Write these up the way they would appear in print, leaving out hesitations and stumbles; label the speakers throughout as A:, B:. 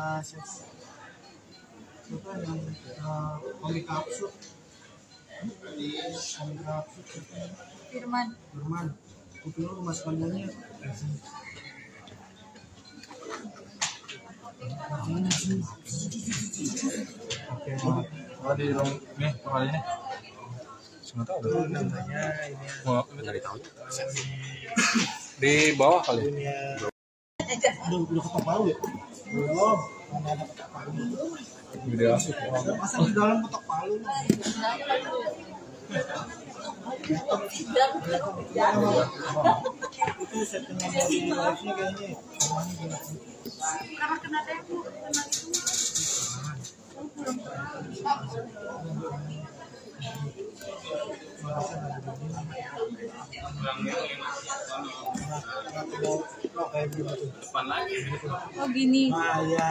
A: siapa yang komik absurd
B: Firman.
A: itu rumah sekolahnya
C: Oke, di ruang nih kemarinnya. Nggak tahu deh.
A: namanya ini
C: Mau cari tahu. Di bawah kali.
A: udah ketok palu ya? Belum, mana ada ketok palu.
C: Gede asik.
A: Masa di dalam ketok palu? Itu settingan dari live-nya kayaknya.
B: Karena kena tembok, kena itu. Oh gini.
A: Ah ya.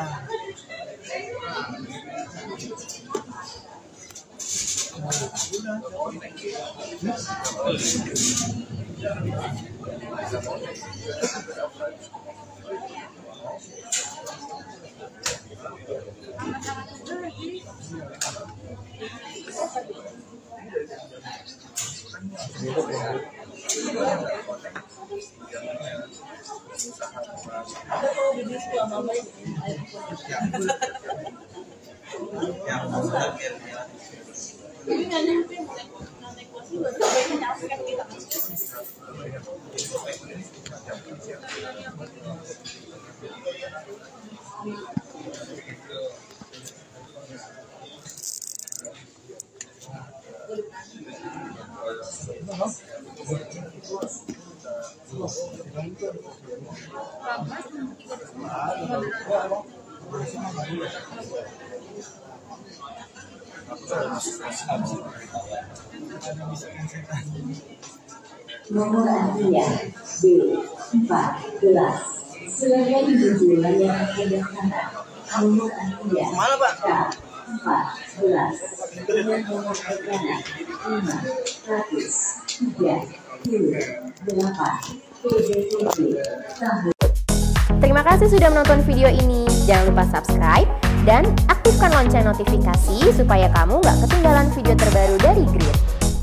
D: Nomor antrian B14. Silakan dituju layanan pendaftaran. Nomor antrian
A: Mana Pak?
D: K14 dengan nomor rekanan 50038 PDTP tahun.
E: Terima kasih sudah menonton video ini. Jangan lupa subscribe dan aktifkan lonceng notifikasi supaya kamu nggak ketinggalan video terbaru dari Grid.